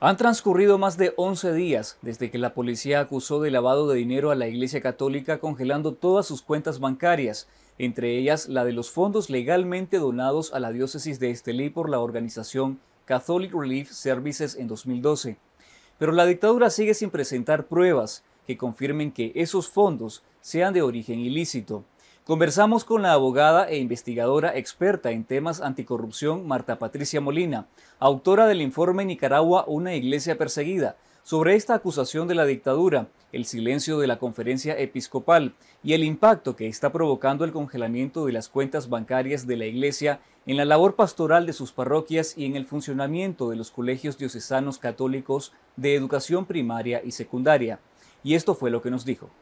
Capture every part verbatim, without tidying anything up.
Han transcurrido más de once días desde que la policía acusó de lavado de dinero a la Iglesia Católica congelando todas sus cuentas bancarias, entre ellas la de los fondos legalmente donados a la diócesis de Estelí por la organización Catholic Relief Services en dos mil doce. Pero la dictadura sigue sin presentar pruebas que confirmen que esos fondos sean de origen ilícito. Conversamos con la abogada e investigadora experta en temas anticorrupción Marta Patricia Molina, autora del informe Nicaragua, una iglesia perseguida, sobre esta acusación de la dictadura, el silencio de la conferencia episcopal y el impacto que está provocando el congelamiento de las cuentas bancarias de la iglesia en la labor pastoral de sus parroquias y en el funcionamiento de los colegios diocesanos católicos de educación primaria y secundaria. Y esto fue lo que nos dijo.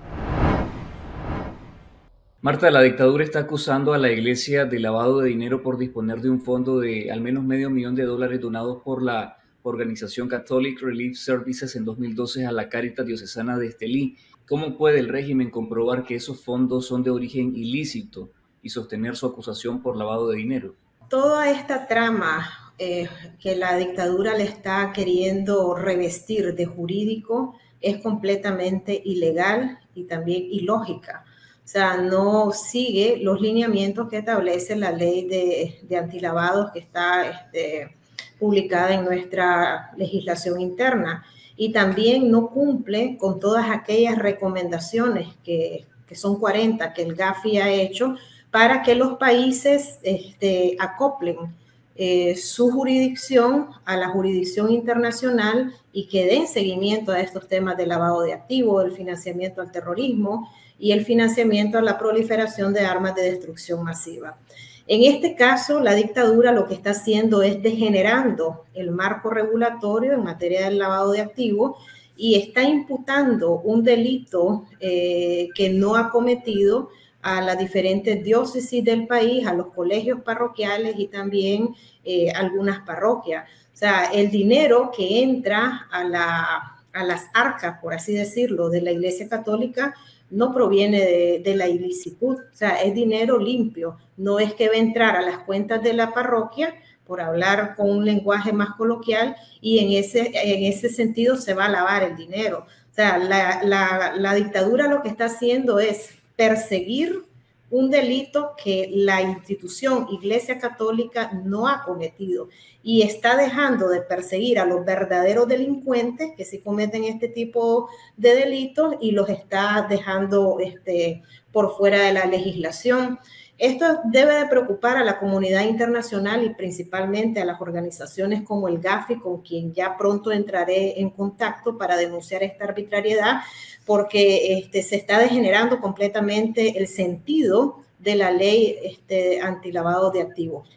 Marta, la dictadura está acusando a la iglesia de lavado de dinero por disponer de un fondo de al menos medio millón de dólares donados por la organización Catholic Relief Services en dos mil doce a la Cáritas Diocesana de Estelí. ¿Cómo puede el régimen comprobar que esos fondos son de origen ilícito y sostener su acusación por lavado de dinero? Toda esta trama eh, que la dictadura le está queriendo revestir de jurídico es completamente ilegal y también ilógica. O sea, no sigue los lineamientos que establece la ley de, de antilavados que está este, publicada en nuestra legislación interna, y también no cumple con todas aquellas recomendaciones que, que son cuarenta que el GAFI ha hecho para que los países este, acoplen eh, su jurisdicción a la jurisdicción internacional y que den seguimiento a estos temas de lavado de activos, el financiamiento al terrorismo y el financiamiento a la proliferación de armas de destrucción masiva. En este caso, la dictadura lo que está haciendo es degenerando el marco regulatorio en materia del lavado de activos y está imputando un delito eh, que no ha cometido a las diferentes diócesis del país, a los colegios parroquiales y también eh, algunas parroquias. O sea, el dinero que entra a, la, a las arcas, por así decirlo, de la Iglesia Católica no proviene de, de la ilicitud, o sea, es dinero limpio. No es que va a entrar a las cuentas de la parroquia, por hablar con un lenguaje más coloquial, y en ese, en ese sentido se va a lavar el dinero. O sea, la, la, la dictadura lo que está haciendo es perseguir un delito que la institución Iglesia Católica no ha cometido y está dejando de perseguir a los verdaderos delincuentes que sí cometen este tipo de delitos y los está dejando este, por fuera de la legislación. Esto debe de preocupar a la comunidad internacional y principalmente a las organizaciones como el GAFI, con quien ya pronto entraré en contacto para denunciar esta arbitrariedad, porque este, se está degenerando completamente el sentido de la ley este, antilavado de activos.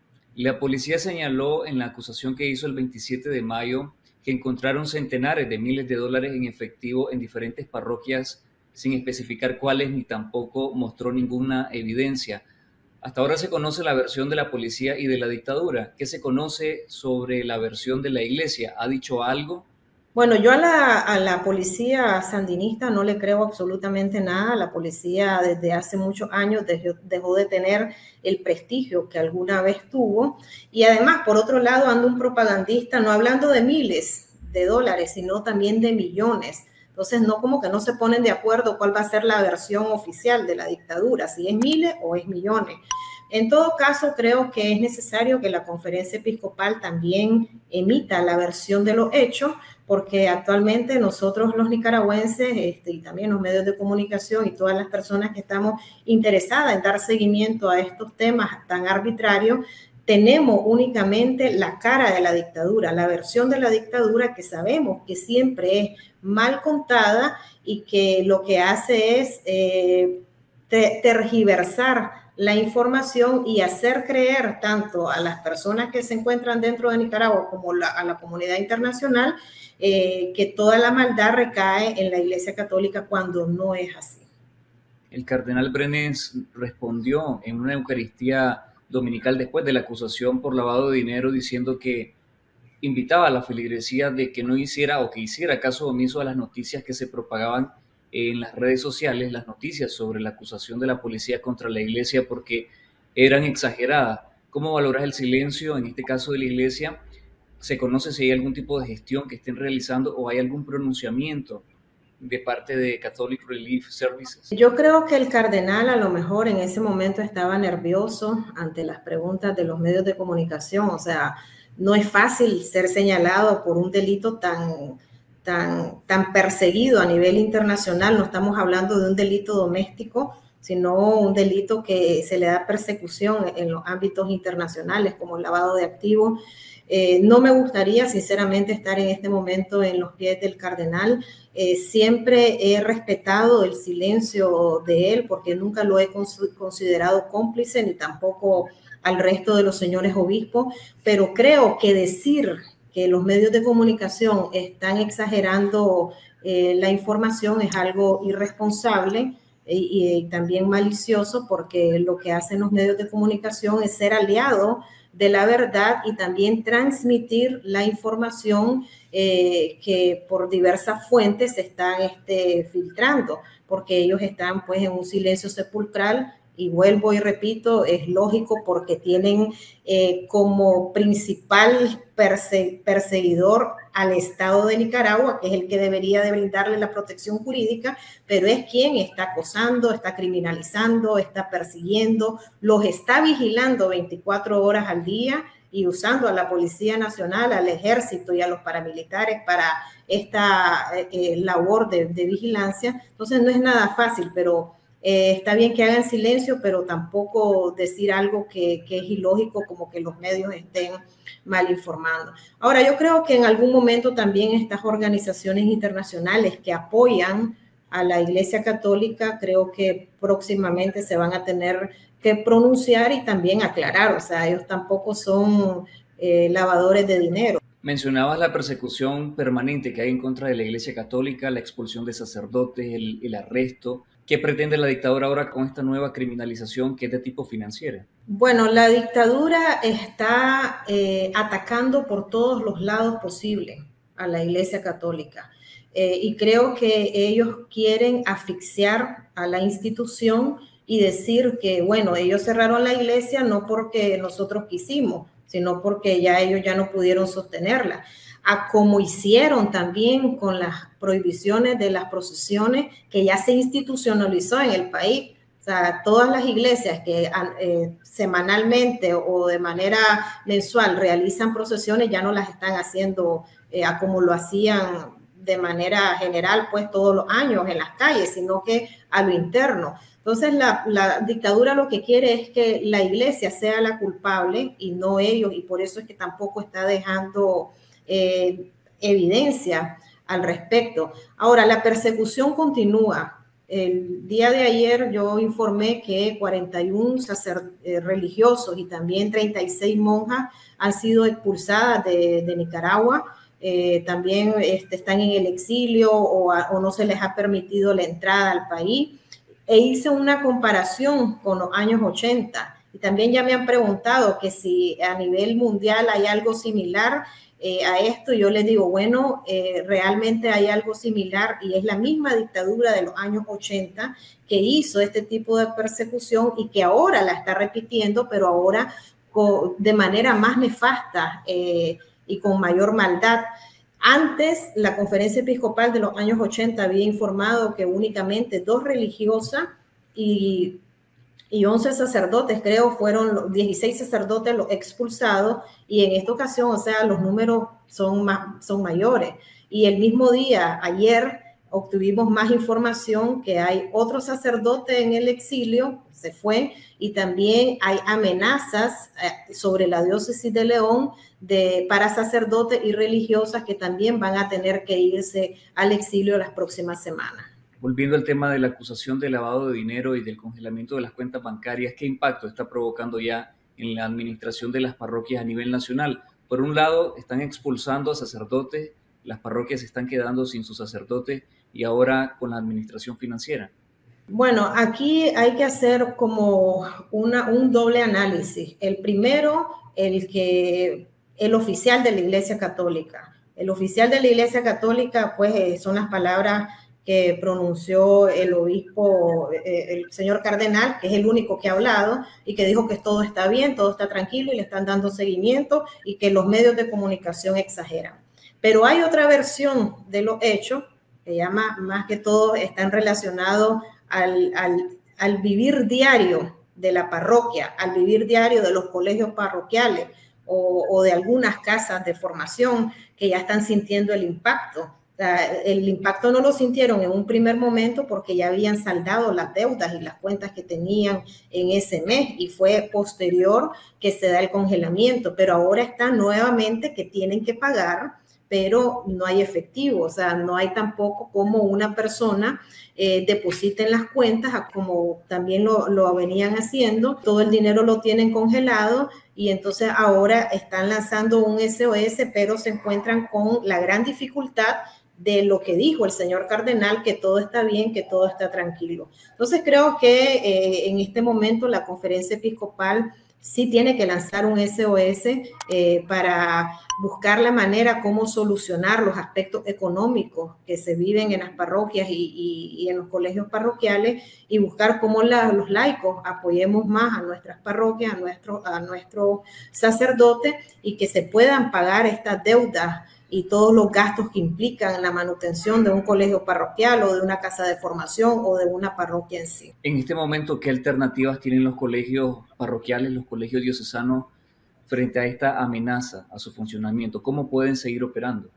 La policía señaló en la acusación que hizo el veintisiete de mayo que encontraron centenares de miles de dólares en efectivo en diferentes parroquias sin especificar cuáles ni tampoco mostró ninguna evidencia. Hasta ahora se conoce la versión de la policía y de la dictadura. ¿Qué se conoce sobre la versión de la iglesia? ¿Ha dicho algo? Bueno, yo a la, a la policía sandinista no le creo absolutamente nada. La policía desde hace muchos años dejó, dejó de tener el prestigio que alguna vez tuvo. Y además, por otro lado, anda un propagandista no hablando de miles de dólares, sino también de millones. Entonces, no como que no se ponen de acuerdo cuál va a ser la versión oficial de la dictadura, si es miles o es millones. En todo caso, creo que es necesario que la conferencia episcopal también emita la versión de los hechos, porque actualmente nosotros los nicaragüenses este, y también los medios de comunicación y todas las personas que estamos interesadas en dar seguimiento a estos temas tan arbitrarios, tenemos únicamente la cara de la dictadura, la versión de la dictadura que sabemos que siempre es mal contada y que lo que hace es eh, tergiversar la información y hacer creer tanto a las personas que se encuentran dentro de Nicaragua como la, a la comunidad internacional eh, que toda la maldad recae en la Iglesia Católica cuando no es así. El cardenal Brenes respondió en una Eucaristía dominical después de la acusación por lavado de dinero diciendo que invitaba a la feligresía de que no hiciera o que hiciera caso omiso a las noticias que se propagaban en las redes sociales, las noticias sobre la acusación de la policía contra la iglesia porque eran exageradas. ¿Cómo valoras el silencio, en este caso de la iglesia, ¿Se conoce si hay algún tipo de gestión que estén realizando o hay algún pronunciamiento de parte de Catholic Relief Services? Yo creo que el cardenal a lo mejor en ese momento estaba nervioso ante las preguntas de los medios de comunicación. O sea, no es fácil ser señalado por un delito tan, tan, tan perseguido a nivel internacional. No estamos hablando de un delito doméstico, sino un delito que se le da persecución en los ámbitos internacionales, como el lavado de activos. Eh, no me gustaría, sinceramente, estar en este momento en los pies del cardenal. Eh, siempre he respetado el silencio de él porque nunca lo he considerado cómplice, ni tampoco al resto de los señores obispos, pero creo que decir que los medios de comunicación están exagerando eh, la información es algo irresponsable y, y también malicioso, porque lo que hacen los medios de comunicación es ser aliados de la verdad y también transmitir la información eh, que por diversas fuentes se están este, filtrando, porque ellos están pues en un silencio sepulcral. Y vuelvo y repito, es lógico porque tienen eh, como principal perse perseguidor al Estado de Nicaragua, que es el que debería de brindarle la protección jurídica, pero es quien está acosando, está criminalizando, está persiguiendo, los está vigilando veinticuatro horas al día y usando a la Policía Nacional, al Ejército y a los paramilitares para esta eh, labor de, de vigilancia. Entonces no es nada fácil, pero Eh, está bien que hagan silencio, pero tampoco decir algo que, que es ilógico, como que los medios estén mal informando. Ahora, yo creo que en algún momento también estas organizaciones internacionales que apoyan a la Iglesia Católica, creo que próximamente se van a tener que pronunciar y también aclarar. O sea, ellos tampoco son eh, lavadores de dinero. Mencionabas la persecución permanente que hay en contra de la Iglesia Católica, la expulsión de sacerdotes, el, el arresto. ¿Qué pretende la dictadura ahora con esta nueva criminalización que es de tipo financiera? Bueno, la dictadura está eh, atacando por todos los lados posibles a la Iglesia Católica. Eh, y creo que ellos quieren asfixiar a la institución y decir que, bueno, ellos cerraron la iglesia no porque nosotros quisimos, sino porque ya ellos ya no pudieron sostenerla. A como hicieron también con las prohibiciones de las procesiones, que ya se institucionalizó en el país. O sea, todas las iglesias que eh, semanalmente o de manera mensual realizan procesiones ya no las están haciendo eh, a como lo hacían de manera general, pues todos los años en las calles, sino que a lo interno. Entonces, la, la dictadura lo que quiere es que la iglesia sea la culpable y no ellos, y por eso es que tampoco está dejando eh, evidencia al respecto. Ahora, la persecución continúa. El día de ayer yo informé que cuarenta y uno sacerdotes eh, religiosos y también treinta y seis monjas han sido expulsadas de, de Nicaragua. Eh, también este, están en el exilio o, a, o no se les ha permitido la entrada al país. E hice una comparación con los años ochenta y también ya me han preguntado que si a nivel mundial hay algo similar eh, a esto. Yo les digo, bueno, eh, realmente hay algo similar y es la misma dictadura de los años ochenta que hizo este tipo de persecución y que ahora la está repitiendo, pero ahora con, de manera más nefasta eh, y con mayor maldad. Antes, la Conferencia Episcopal de los años ochenta había informado que únicamente dos religiosas y, y once sacerdotes, creo, fueron los dieciséis sacerdotes los expulsados, y en esta ocasión, o sea, los números son, más, son mayores. Y el mismo día, ayer, obtuvimos más información que hay otro sacerdote en el exilio, se fue, y también hay amenazas eh, sobre la diócesis de León de, para sacerdotes y religiosas que también van a tener que irse al exilio las próximas semanas. Volviendo al tema de la acusación de lavado de dinero y del congelamiento de las cuentas bancarias, ¿qué impacto está provocando ya en la administración de las parroquias a nivel nacional? Por un lado, están expulsando a sacerdotes, las parroquias se están quedando sin sus sacerdotes y ahora con la administración financiera. Bueno, aquí hay que hacer como una, un doble análisis. El primero, el que el oficial de la Iglesia Católica. El oficial de la Iglesia Católica, pues son las palabras que pronunció el obispo, eh, el señor cardenal, que es el único que ha hablado y que dijo que todo está bien, todo está tranquilo y le están dando seguimiento y que los medios de comunicación exageran. Pero hay otra versión de los hechos que ya más, más que todo están relacionados al, al, al vivir diario de la parroquia, al vivir diario de los colegios parroquiales o, o de algunas casas de formación que ya están sintiendo el impacto. O sea, el impacto no lo sintieron en un primer momento porque ya habían saldado las deudas y las cuentas que tenían en ese mes y fue posterior que se da el congelamiento, pero ahora están nuevamente que tienen que pagar, pero no hay efectivo, o sea, no hay tampoco como una persona eh, deposita en las cuentas, como también lo, lo venían haciendo, todo el dinero lo tienen congelado y entonces ahora están lanzando un S O S, pero se encuentran con la gran dificultad de lo que dijo el señor cardenal, que todo está bien, que todo está tranquilo. Entonces creo que eh, en este momento la conferencia episcopal sí tiene que lanzar un S O S eh, para buscar la manera cómo solucionar los aspectos económicos que se viven en las parroquias y, y, y en los colegios parroquiales y buscar cómo la, los laicos apoyemos más a nuestras parroquias, a nuestros a nuestro sacerdotes y que se puedan pagar estas deudas y todos los gastos que implican la manutención de un colegio parroquial o de una casa de formación o de una parroquia en sí. En este momento, ¿qué alternativas tienen los colegios parroquiales, los colegios diocesanos frente a esta amenaza a su funcionamiento? ¿Cómo pueden seguir operando?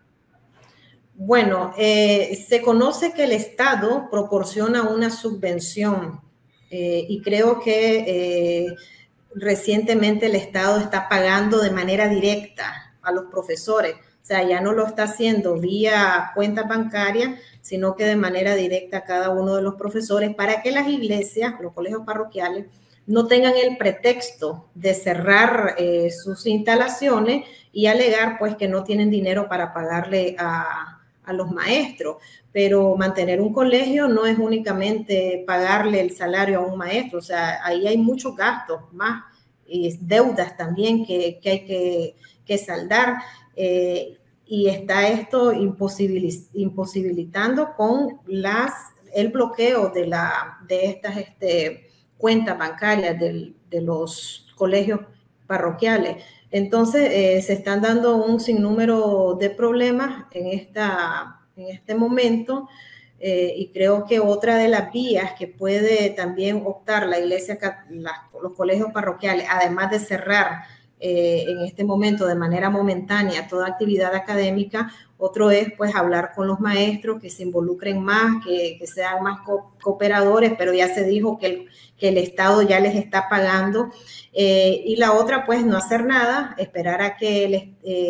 Bueno, eh, se conoce que el Estado proporciona una subvención eh, y creo que eh, recientemente el Estado está pagando de manera directa a los profesores. O sea, ya no lo está haciendo vía cuenta bancaria, sino que de manera directa a cada uno de los profesores para que las iglesias, los colegios parroquiales, no tengan el pretexto de cerrar eh, sus instalaciones y alegar pues que no tienen dinero para pagarle a, a los maestros. Pero mantener un colegio no es únicamente pagarle el salario a un maestro, o sea, ahí hay muchos gastos más y deudas también que, que hay que, que saldar. Eh, y está esto imposibiliz imposibilitando con las, el bloqueo de, la, de estas este, cuentas bancarias del, de los colegios parroquiales. Entonces, eh, se están dando un sinnúmero de problemas en, esta, en este momento eh, y creo que otra de las vías que puede también optar la iglesia, la, los colegios parroquiales, además de cerrar Eh, en este momento de manera momentánea toda actividad académica, otro es pues hablar con los maestros, que se involucren más, que, que sean más co cooperadores, pero ya se dijo que el, que el Estado ya les está pagando. Eh, y la otra pues no hacer nada, esperar a que, les,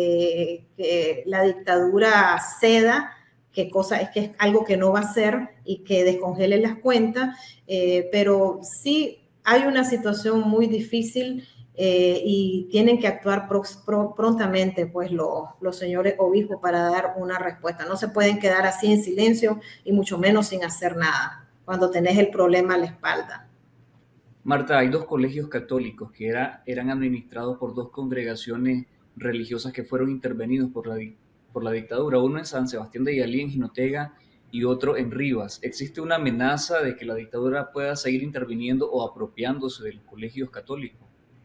eh, que la dictadura ceda, que cosa es que es algo que no va a hacer y que descongele las cuentas, eh, pero sí hay una situación muy difícil. Eh, y tienen que actuar pro, pro, prontamente pues lo, los señores obispos para dar una respuesta. No se pueden quedar así en silencio y mucho menos sin hacer nada cuando tenés el problema a la espalda. Marta, hay dos colegios católicos que era, eran administrados por dos congregaciones religiosas que fueron intervenidos por la, por la dictadura, uno en San Sebastián de Yalí, en Jinotega, y otro en Rivas. ¿Existe una amenaza de que la dictadura pueda seguir interviniendo o apropiándose de los colegios católicos?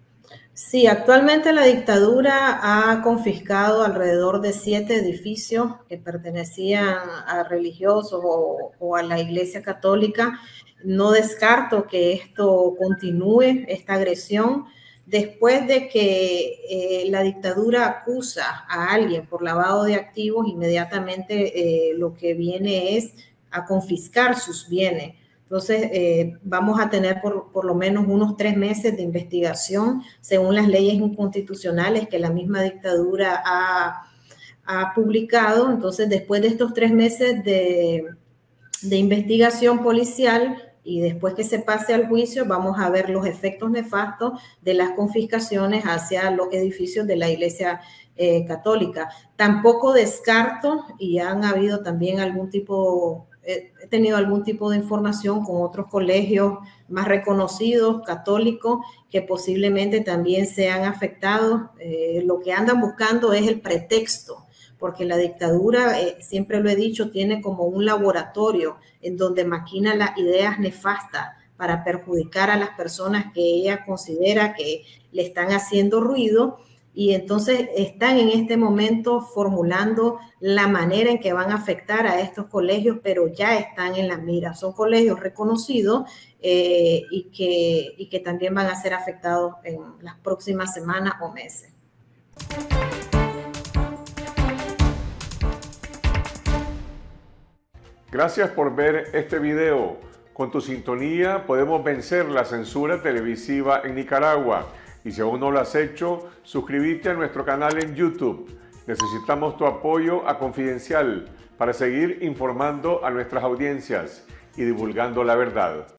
Sí, actualmente la dictadura ha confiscado alrededor de siete edificios que pertenecían a religiosos o, o a la Iglesia Católica. No descarto que esto continúe, esta agresión, después de que eh, la dictadura acusa a alguien por lavado de activos, inmediatamente eh, lo que viene es a confiscar sus bienes. Entonces, eh, vamos a tener por, por lo menos unos tres meses de investigación según las leyes inconstitucionales que la misma dictadura ha, ha publicado. Entonces, después de estos tres meses de, de investigación policial y después que se pase al juicio, vamos a ver los efectos nefastos de las confiscaciones hacia los edificios de la Iglesia eh, Católica. Tampoco descarto, y han habido también algún tipo... he tenido algún tipo de información con otros colegios más reconocidos, católicos, que posiblemente también sean afectados. Eh, lo que andan buscando es el pretexto porque la dictadura, eh, siempre lo he dicho, tiene como un laboratorio en donde maquina las ideas nefastas para perjudicar a las personas que ella considera que le están haciendo ruido, y entonces están en este momento formulando la manera en que van a afectar a estos colegios, pero ya están en la mira. Son colegios reconocidos eh, y, que, y que también van a ser afectados en las próximas semanas o meses. Gracias por ver este video. Con tu sintonía podemos vencer la censura televisiva en Nicaragua. Y si aún no lo has hecho, suscríbete a nuestro canal en YouTube. Necesitamos tu apoyo a Confidencial para seguir informando a nuestras audiencias y divulgando la verdad.